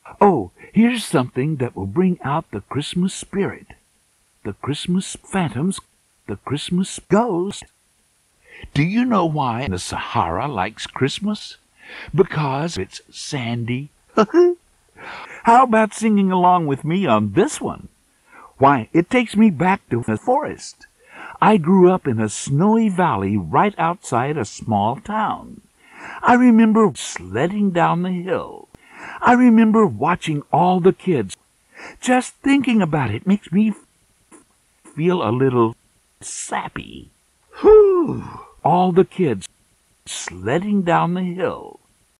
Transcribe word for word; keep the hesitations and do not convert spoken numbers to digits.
Oh, here's something that will bring out the Christmas spirit. The Christmas phantoms, the Christmas ghost. Do you know why the Sahara likes Christmas? Because it's sandy. How about singing along with me on this one? Why, it takes me back to the forest. I grew up in a snowy valley right outside a small town. I remember sledding down the hill. I remember watching all the kids. Just thinking about it makes me feel a little sappy. Whew! All the kids sledding down the hill.